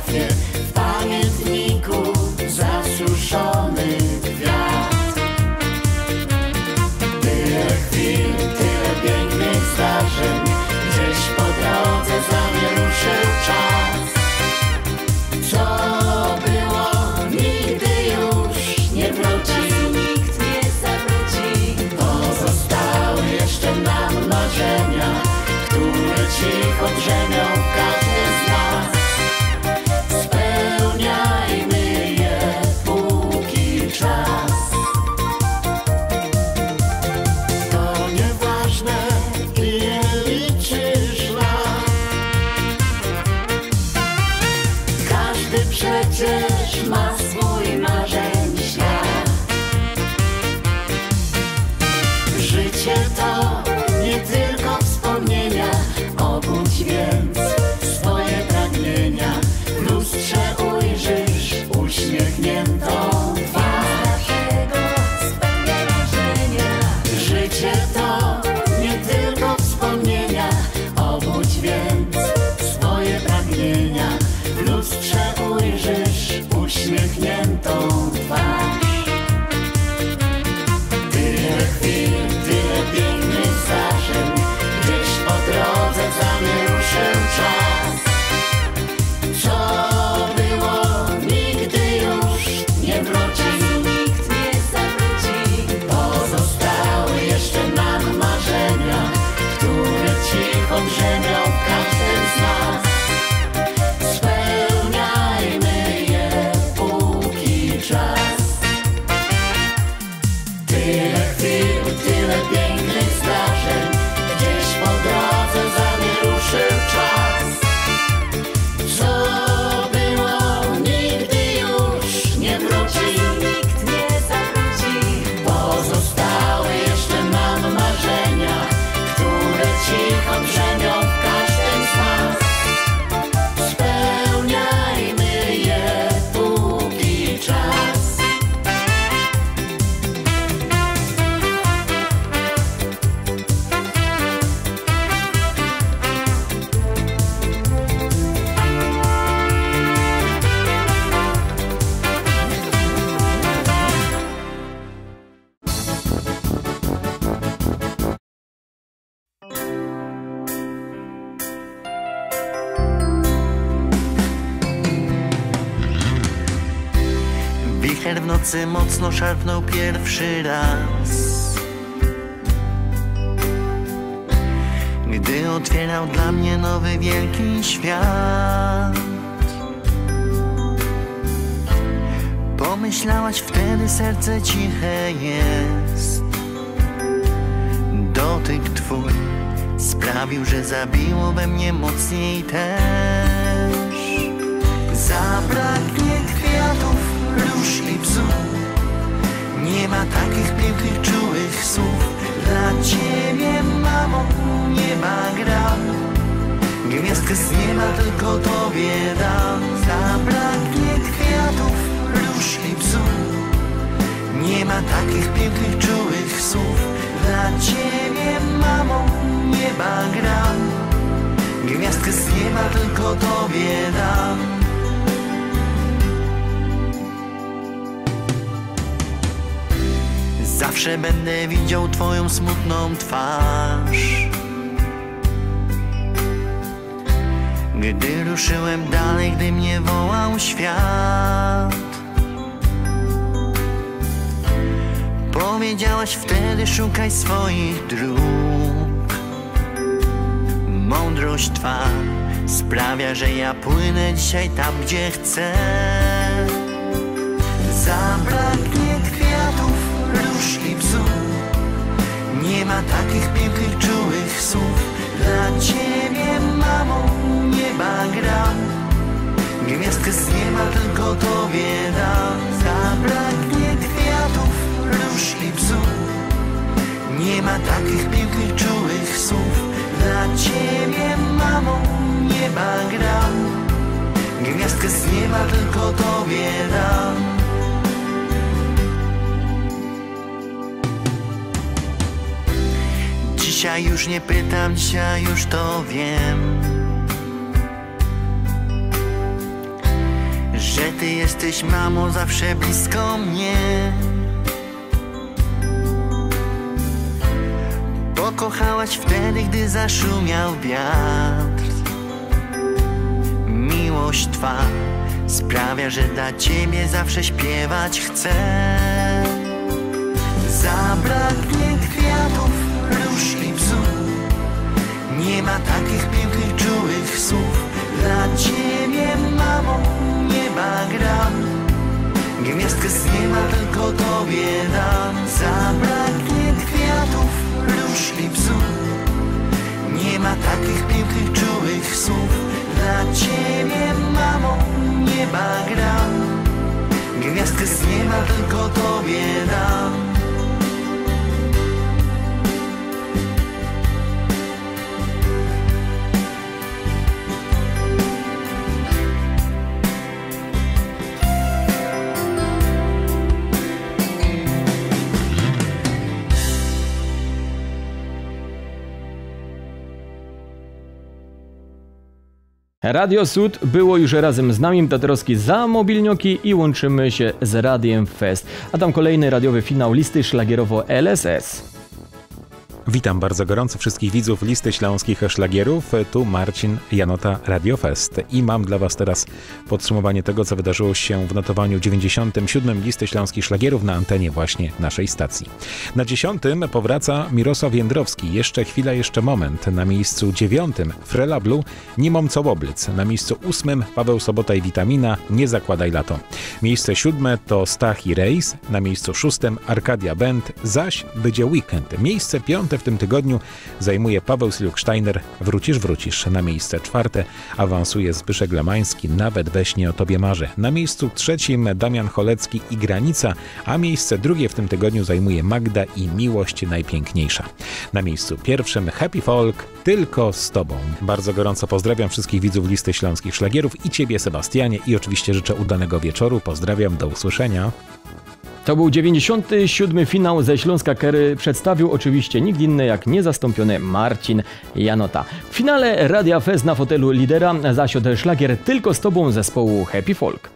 martwię w pamiętniku zasuszony kwiat. Tyle chwil, tyle pięknych zdarzeń, gdzieś po drodze za mnie ruszył czas. Co było, nigdy już nie wróci, nikt nie zawróci. Pozostały jeszcze nam marzenia, które cicho drzemią w każdym z nas. Spełniajmy je, póki czas. To nieważne, ile liczysz lat, każdy przecież ma swój marzeń świat. Życie to nie tylko wspomnienia, obudź więc swoje pragnienia. W lustrze ujrzysz uśmiechniętą twarz. Spełniaj marzenia. Życie to nie tylko wspomnienia, obudź więc swoje pragnienia. W lustrze ujrzysz uśmiechniętą twarz. Tyle chwil, tyle pięknych zdarzeń, gdzieś po drodze za mnie ruszył czas. Co było, nigdy już nie wróci, nikt nie zawróci. Pozostały jeszcze nam marzenia, które cicho drzemią w każdym z nas. Spełniajmy je, póki czas. Tyle chwil, tyle pięknych zdarzeń, gdzieś po drodze za mnie ruszył czas. Co było, nigdy już nie wróci, nikt nie zawróci. Pozostały jeszcze nam marzenia, które cicho drzemią w każdym z nas. Spełniajmy je, póki czas. Wicher w nocy mocno szarpnął pierwszy raz, gdy otwierał dla mnie nowy wielki świat. Pomyślałaś wtedy, serce ciche jest. Dotyk twój sprawił, że zabiło we mnie mocniej też. Zabraknie kwiatów, róż i bzu, nie ma takich pięknych, czułych słów. Dla ciebie, mamo, nieba gram, gwiazdkę z nieba tylko tobie dam. Zabraknie kwiatów, róż i bzu, nie ma takich pięknych, czułych słów. Dla ciebie, mamo, nieba gram, gwiazdkę z nieba tylko tobie dam. Zawsze będę widział twoją smutną twarz, gdy ruszyłem dalej, gdy mnie wołał świat. Powiedziałaś wtedy, szukaj swoich dróg. Mądrość twa sprawia, że ja płynę dzisiaj tam, gdzie chcę. Zabraknie kwiatów, róż i bzu, nie ma takich pięknych, czułych słów. Dla ciebie, mamo, nieba gram, gwiazdkę z nieba tylko tobie dam. Zabraknie kwiatów, róż i bzu, nie ma takich pięknych, czułych słów. Dla ciebie, mamo, nieba gram, gwiazdkę z nieba tylko tobie dam. Dzisiaj już nie pytam, dzisiaj już to wiem. Ty jesteś, mamo, zawsze blisko mnie. Pokochałaś wtedy, gdy zaszumiał wiatr. Miłość Twa sprawia, że dla Ciebie zawsze śpiewać chcę. Zabraknie kwiatów, róż i bzu. Nie ma takich pięknych, czułych słów. Dla Ciebie, mamo, nieba gram. Gwiazdkę z nieba tylko Tobie dam. Zabraknie kwiatów, róż i bzu. Nie ma takich pięknych, czułych słów. Dla Ciebie, mamo, nieba gram. Gwiazdkę z nieba tylko Tobie dam. Radio Sud było już razem z nami, Tatarowski za mobilnioki i łączymy się z Radiem Fest. A tam kolejny radiowy finał listy szlagierowo LSS. Witam bardzo gorąco wszystkich widzów listy śląskich szlagierów. Tu Marcin Janota, Radio Fest. I mam dla Was teraz podsumowanie tego, co wydarzyło się w notowaniu 97. listy śląskich szlagierów na antenie właśnie naszej stacji. Na 10. powraca Mirosław Jędrowski. Jeszcze chwila, jeszcze moment. Na miejscu 9. Frela Blue, Nie mam co oblyc. Na miejscu 8. Paweł Sobota i Witamina, Nie zakładaj lato. Miejsce 7. to Stach i Rejs. Na miejscu 6. Arkadia Band, Zaś będzie weekend. Miejsce 5. w tym tygodniu zajmuje Paweł Siluk-Steiner, Wrócisz, wrócisz. Na miejsce 4. awansuje Zbyszek Lemański, Nawet we śnie o tobie marzę. Na miejscu 3. Damian Cholecki i Granica, a miejsce 2. w tym tygodniu zajmuje Magda i Miłość najpiękniejsza. Na miejscu 1. Happy Folk, Tylko z tobą. Bardzo gorąco pozdrawiam wszystkich widzów listy śląskich szlagierów i Ciebie, Sebastianie, i oczywiście życzę udanego wieczoru. Pozdrawiam, do usłyszenia. To był 97. finał ze Śląska Kery. Przedstawił oczywiście nikt inny jak niezastąpiony Marcin Janota. W finale Radia Fest na fotelu lidera zasiadł szlagier Tylko z tobą zespołu Happy Folk.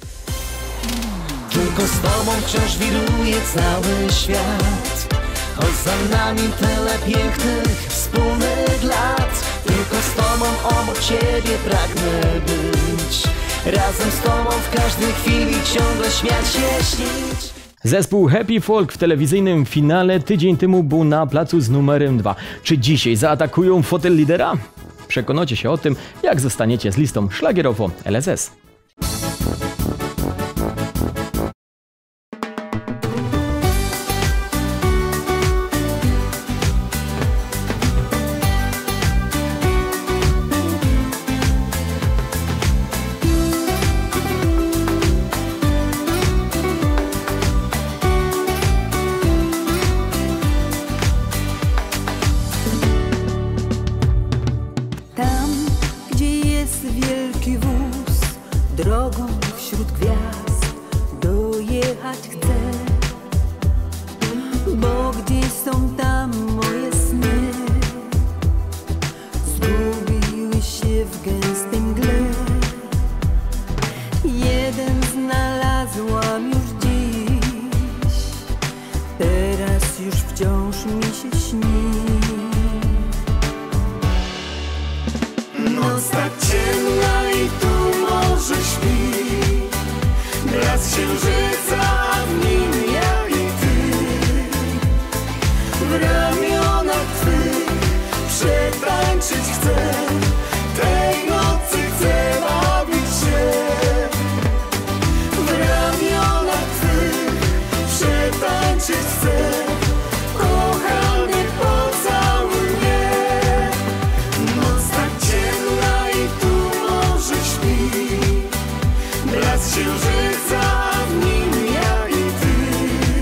Tylko z tobą wciąż wiruje cały świat. Choć za nami tyle pięknych wspólnych lat. Tylko z tobą obok ciebie pragnę być. Razem z tobą w każdej chwili ciągle śmiać się, śnić. Zespół Happy Folk w telewizyjnym finale tydzień temu był na placu z numerem 2. Czy dzisiaj zaatakują fotel lidera? Przekonacie się o tym, jak zostaniecie z listą szlagierowo LSS. Drogą wśród gwiazd dojechać chcę, bo gdzieś są tam moje sny, zgubiły się w gęstej mgle. Jeden znalazłam już dziś, teraz już wciąż mi się śni. Noc tak ciemna i tu morze śpi, blask księżyca, a w nim ja i ty. W ramionach twych przetańczyć chcę, tej nocy chcę bawić się. W ramionach twych przetańczyć chcę, kochany, pocałuj mnie. Noc tak ciemna i tu morze śpi, blask księżyca, a w nim ja i ty.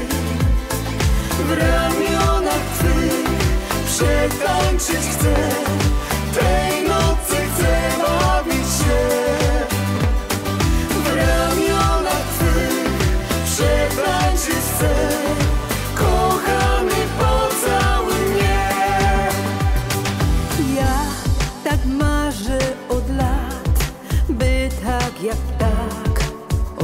W ramionach twych przetańczyć chcę, tej nocy chcę bawić się. W ramionach twych przetańczyć chcę, kochany, pocałuj mnie. Ja tak marzę od lat, by tak jak tak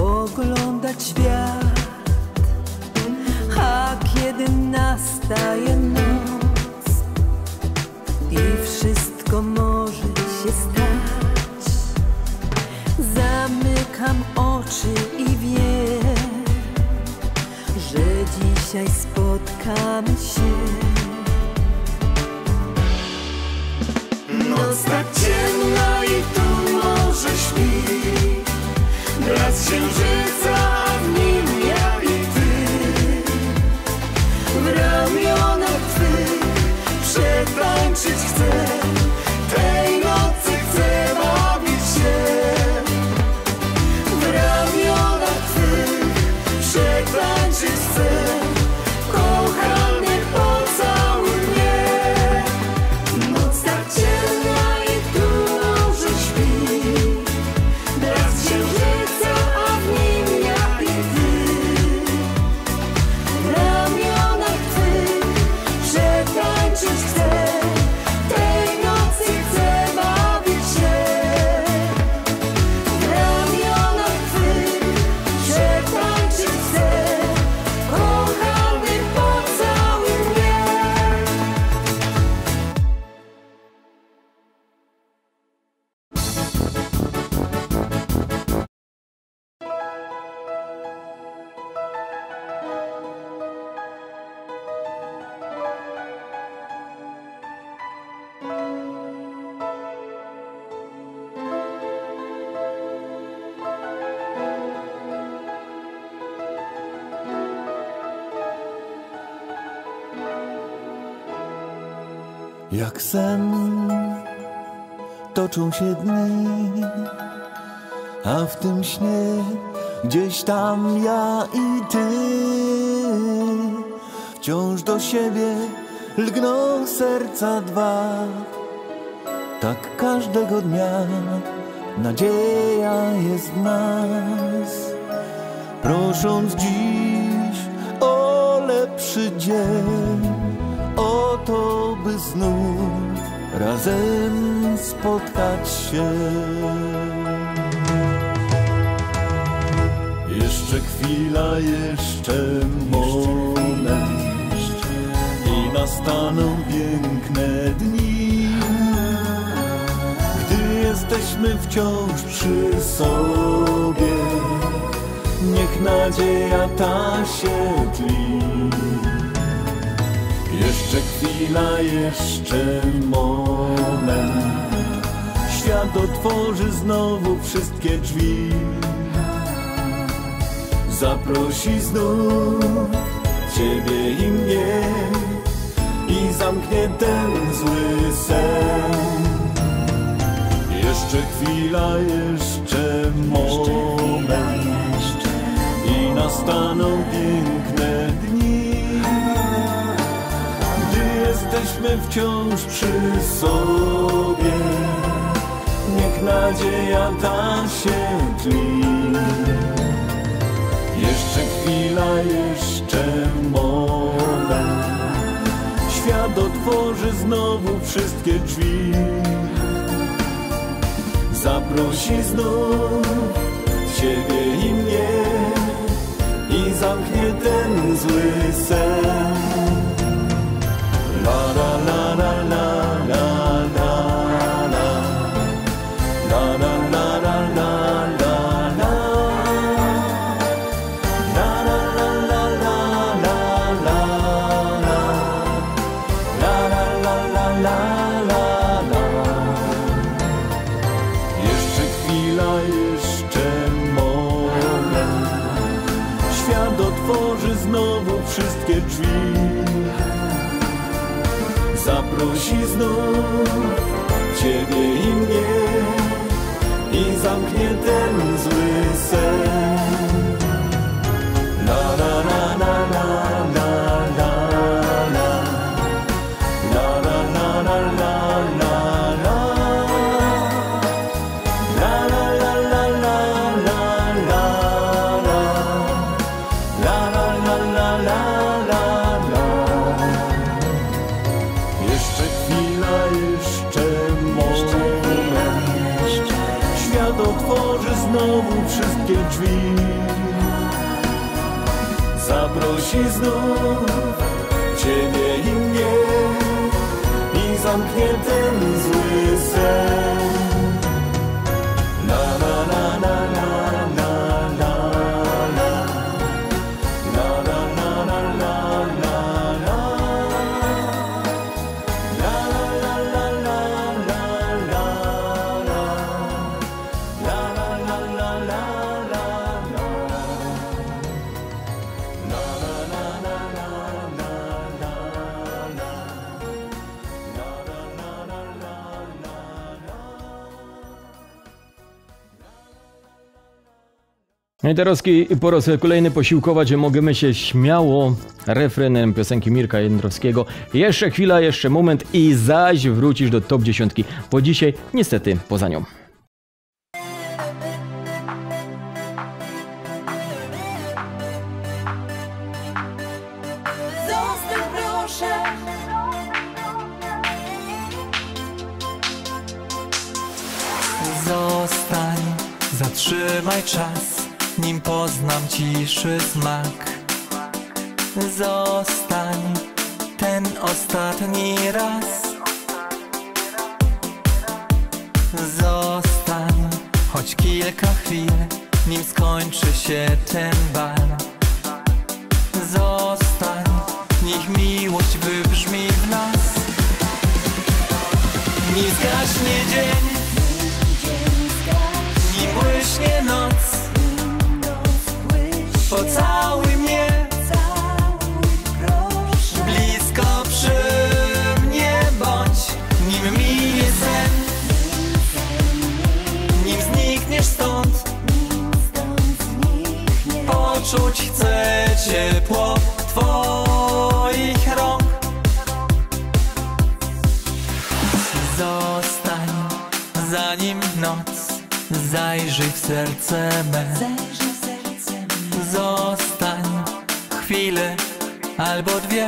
nastaje noc i wszystko może się stać. Zamykam oczy i wiem, że dzisiaj spotkamy się. Noc tak ciemna i tu morze śpi, brak księżyca, a w nim ja i ty. W ramionach twych przetańczyć chcę, tej nocy chcę bawić się. W ramionach twych przetańczyć chcę, kochany pocałuj mnie. Noc tak ciemna i tu morze śpi, brak księżyca, a w nim ja i ty. W ramionach twych przetańczyć chcę, tej nocy chcę bawić się. W ramionach twych przetańczyć chcę, kochany pocałuj mnie. Jak sen toczą się dni, a w tym śnie gdzieś tam ja i ty. Wciąż do siebie lgną serca dwa, tak każdego dnia nadzieja jest w nas. Prosząc dziś o lepszy dzień, o to, by znów razem spotkać się. Jeszcze chwila, jeszcze moment i nastaną piękne dni, gdy jesteśmy wciąż przy sobie. Niech nadzieja ta się tli. Jeszcze chwila, jeszcze moment, świat otworzy znowu wszystkie drzwi. Zaprosi znów ciebie i mnie i zamknie ten zły sen. Jeszcze chwila, jeszcze moment i nastaną piękne dni, jesteśmy wciąż przy sobie. Niech nadzieja ta się tli. Jeszcze chwila, jeszcze moment, świat otworzy znowu wszystkie drzwi. Zaprosi znów ciebie i mnie i zamknie ten zły sen. La la la la la la la la la la la la la la la la la la. Jeszcze chwila, jeszcze moment, świat otworzy znowu wszystkie drzwi. Zaprosi znów ciebie i mnie i zamknie ten zły sen. La la la la la la la la la la la la la la la la la la la la. Jeszcze chwila, jeszcze moment, świat otworzy znowu wszystkie drzwi. Zaprosi znów ciebie i mnie i zamknie ten zły sen. Na na na na na na na na na na na na na na No i teraz po raz kolejny posiłkować możemy się śmiało refrenem piosenki Mirka Jędrowskiego. Jeszcze chwila, jeszcze moment i zaś wrócisz do top 10, bo dzisiaj niestety poza nią. Zostań proszę. Zostań, zatrzymaj czas, nim poznam ciszy smak. Zostań, ten ostatni raz. Zostań, choć kilka chwil, nim skończy się ten bal. Zostań, niech miłość wybrzmi w nas. Nim zgaśnie dzień, nim błyśnie noc, pocałuj mnie, blisko przy mnie bądź. Nim minie sen, nim znikniesz stąd, poczuć chcę ciepło twoich rąk. Zostań, zanim noc zajrzyj w serce me. Zostań chwilę albo dwie.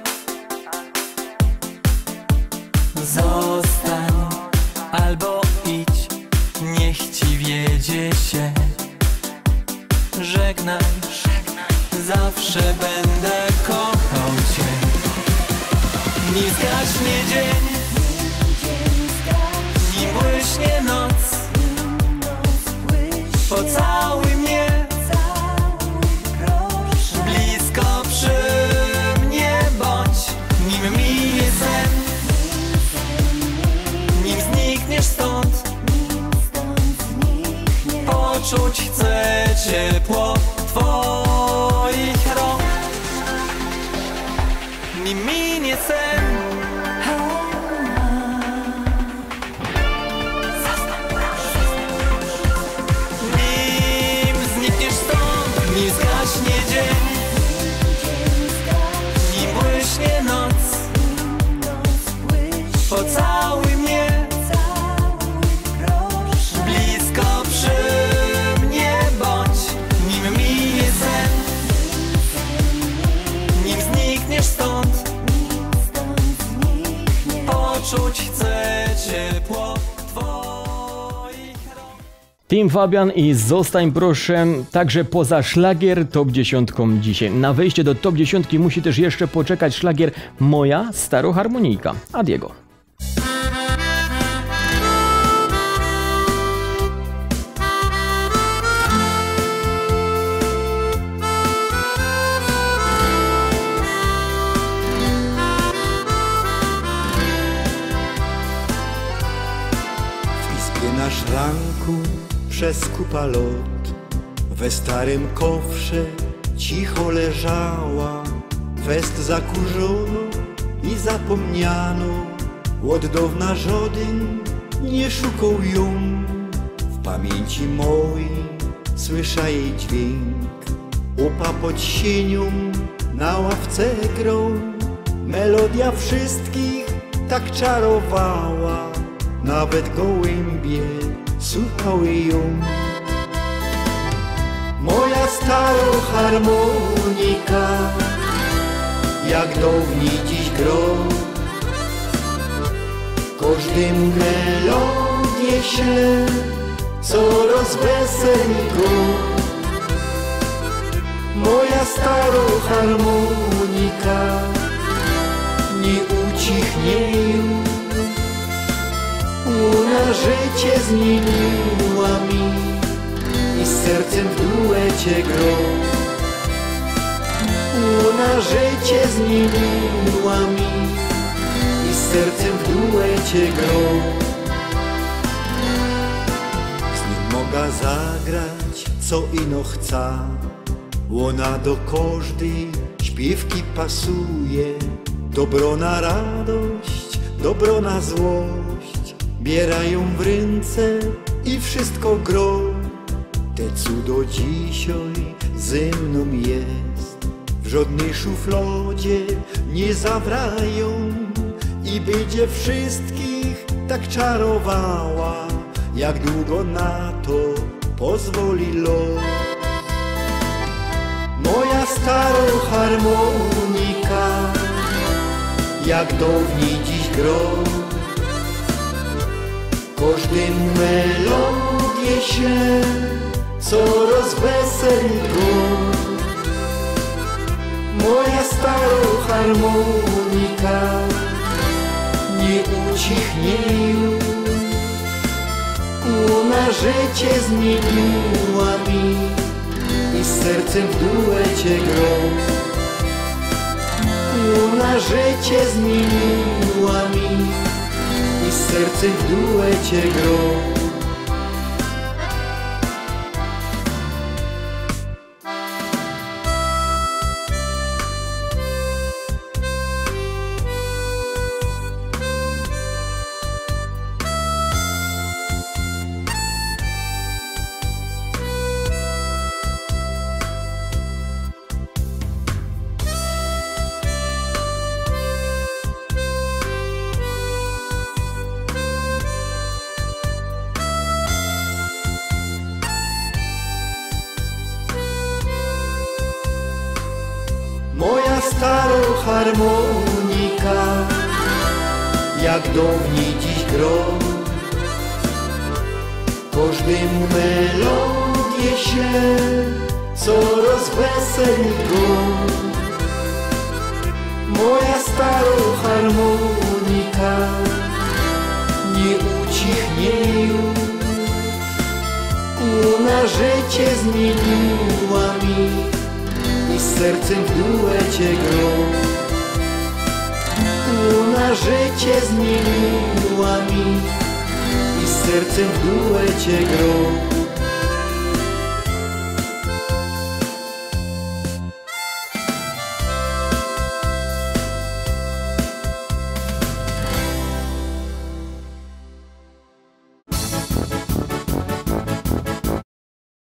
Zostań albo idź, niech ci wiedzie się. Żegnaj, zawsze będę kochał cię. Nim zgaśnie dzień, nim błyśnie noc, pocałuj mnie, blisko przy mnie bądź. Nim minie sen, nim znikniesz stąd, poczuć chcę ciepło twoich rąk. Nim minie sen, nim znikniesz stąd, nim zgaśnie dzień, nim błyśnie noc, pocałuj mnie, blisko przy mnie bądź. Nim minie sen, nim znikniesz stąd, poczuć chcę ciepło twoich rąk. Team Fabian i Zostań proszę, także poza szlagier top 10 dzisiaj. Na wejście do top 10 musi też jeszcze poczekać szlagier Moja staroharmonijka Adiego. W izbie na szranku przez kupa lot, we starym kofrze cicho leżała. Fest zakurzono i zapomniano, od dawna żaden nie szukał ją. W pamięci mojej słysza jej dźwięk, upa pod sienią na ławce grą. Melodia wszystkich tak czarowała, nawet gołębie słuchały ją. Moja staroharmonika, jak dawniej dziś gro, każdemu melodię śle, co rozweseli go. Moja staroharmonika, życie zmieniła mi i z sercem w duecie gro. Ona życie zmieniła mi i z sercem w duecie gro. Z nią mogę zagrać co ino chca. Ona do każdej śpiewki pasuje. Dobro na radość, dobro na złość, bierają w ręce i wszystko gro. Te cudo dzisiaj ze mną jest, w żadnej szufladzie nie zawrają i będzie wszystkich tak czarowała, jak długo na to pozwoli los. Moja stara harmonika, jak dawniej dziś gro, każdym melodię się, co rozweseli go. Moja stara harmonika nie ucichnie już. Ona życie zmieniła mi i z sercem w duecie gro. Ona życie zmieniła mi i z sercem w duecie gro. Moja stara harmonika, jak dawniej dziś gro, każdym melodię się, co rozweseli go. Moja stara harmonika nie ucichnie już. Ona życie zmieniła mi i z sercem w duecie gro. Ona życie zmieniła mi i z sercem w duecie gro.